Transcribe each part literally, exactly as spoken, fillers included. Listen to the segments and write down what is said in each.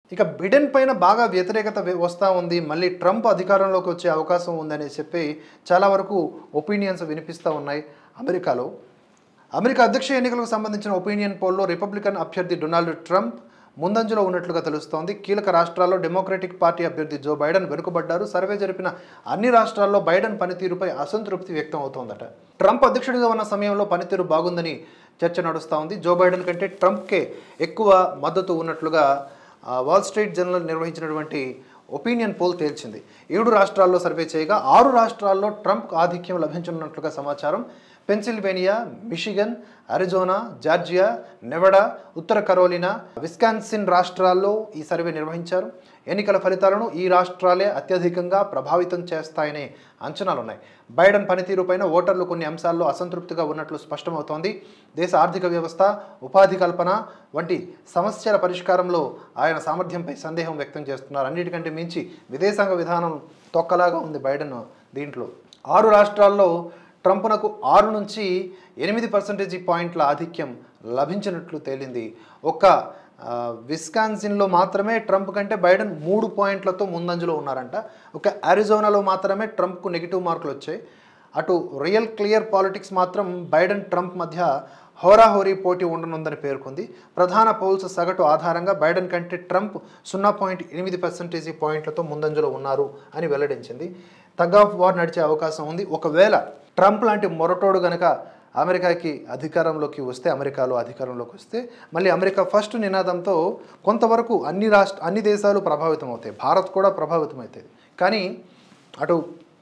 ఇక బిడెన్ పైన బాగా వ్యతిరేకత వస్తూ ఉంది, మళ్ళీ ట్రంప్ అధికారంలోకి వచ్చే అవకాశం ఉందని చెప్పి చాలా వరకు ఒపీనియన్స్ వినిపిస్తూ ఉన్నాయి అమెరికాలో. అమెరికా అధ్యక్ష ఎన్నికలకు సంబంధించిన ఒపీనియన్ పోల్లో రిపబ్లికన్ అభ్యర్థి డొనాల్డ్ ట్రంప్ ముందంజలో ఉన్నట్లుగా తెలుస్తోంది. కీలక రాష్ట్రాల్లో డెమోక్రటిక్ పార్టీ అభ్యర్థి జో బైడెన్ వెనుకబడ్డారు. సర్వే జరిపిన అన్ని రాష్ట్రాల్లో బైడెన్ పనితీరుపై అసంతృప్తి వ్యక్తం అవుతోందట. ట్రంప్ అధ్యక్షుడిగా ఉన్న సమయంలో పనితీరు బాగుందని చర్చ నడుస్తూ ఉంది. జో బైడెన్ కంటే ట్రంప్కే ఎక్కువ మద్దతు ఉన్నట్లుగా వాల్ స్ట్రీట్ జర్నల్ నిర్వహించినటువంటి ఒపీనియన్ పోల్ తేల్చింది. ఏడు రాష్ట్రాల్లో సర్వే చేయగా ఆరు రాష్ట్రాల్లో ట్రంప్ ఆధిక్యం లభించనున్నట్లుగా సమాచారం. Pennsylvania, Michigan, Arizona, Georgia, Nevada, ఉత్తర కరోలినా, విస్కాన్సిన్ రాష్ట్రాల్లో ఈ సర్వే నిర్వహించారు. ఎన్నికల ఫలితాలను ఈ రాష్ట్రాలే అత్యధికంగా ప్రభావితం చేస్తాయనే అంచనాలున్నాయి. బైడెన్ పనితీరుపైన ఓటర్లు కొన్ని అంశాల్లో అసంతృప్తిగా ఉన్నట్లు స్పష్టమవుతోంది. దేశ ఆర్థిక వ్యవస్థ, ఉపాధి కల్పన వంటి సమస్యల పరిష్కారంలో ఆయన సామర్థ్యంపై సందేహం వ్యక్తం చేస్తున్నారు. అన్నిటికంటే మించి విదేశాంగ విధానం తొక్కలాగా ఉంది బైడెన్ దీంట్లో. ఆరు రాష్ట్రాల్లో ట్రంప్నకు ఆరు నుంచి ఎనిమిది పర్సెంటేజీ పాయింట్ల ఆధిక్యం లభించినట్లు తేలింది. ఒక్క విస్కాన్సిన్లో మాత్రమే ట్రంప్ కంటే బైడెన్ మూడు పాయింట్లతో ముందంజలో ఉన్నారంట. ఒక అరిజోనాలో మాత్రమే ట్రంప్కు నెగిటివ్ మార్కులు వచ్చాయి. అటు రియల్ క్లియర్ పాలిటిక్స్ మాత్రం బైడెన్ ట్రంప్ మధ్య హోరాహోరీ పోటీ ఉండనుందని పేర్కొంది. ప్రధాన పోల్స్ సగటు ఆధారంగా బైడెన్ కంటే ట్రంప్ సున్నా పాయింట్ ఎనిమిది పర్సెంటేజీ పాయింట్లతో ముందంజలో ఉన్నారు అని వెల్లడించింది. టగ్ ఆఫ్ వార్ నడిచే అవకాశం ఉంది. ఒకవేళ ట్రంప్ లాంటి మొరటోడు గనక అమెరికాకి అధికారంలోకి వస్తే, అమెరికాలో అధికారంలోకి వస్తే మళ్ళీ అమెరికా ఫస్ట్ నినాదంతో కొంతవరకు అన్ని రాష్ట్ర అన్ని దేశాలు ప్రభావితం అవుతాయి, భారత్ కూడా ప్రభావితం అవుతుంది. కానీ అటు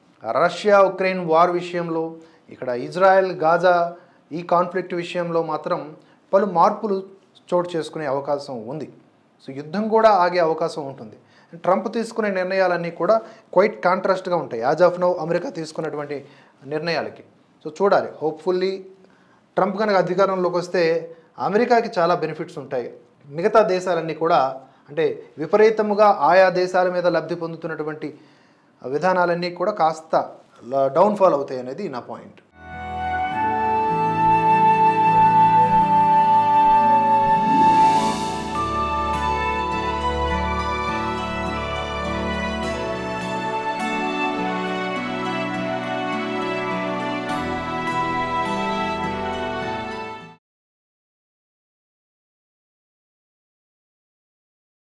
రష్యా ఉక్రెయిన్ వార్ విషయంలో, ఇక్కడ ఇజ్రాయెల్ గాజా ఈ కాన్ఫ్లిక్ట్ విషయంలో మాత్రం పలు మార్పులు చోటు చేసుకునే అవకాశం ఉంది. సో యుద్ధం కూడా ఆగే అవకాశం ఉంటుంది. ట్రంప్ తీసుకునే నిర్ణయాలన్నీ కూడా క్వైట్ కాంట్రాస్ట్గా ఉంటాయి యాజ్ ఆఫ్ నౌ అమెరికా తీసుకున్నటువంటి నిర్ణయాలకి. సో చూడాలి. హోప్ఫుల్లీ ట్రంప్ కనుక అధికారంలోకి వస్తే అమెరికాకి చాలా బెనిఫిట్స్ ఉంటాయి. మిగతా దేశాలన్నీ కూడా అంటే విపరీతముగా ఆయా దేశాల మీద లబ్ధి పొందుతున్నటువంటి విధానాలన్నీ కూడా కాస్త డౌన్ఫాల్ అవుతాయి అనేది నా పాయింట్.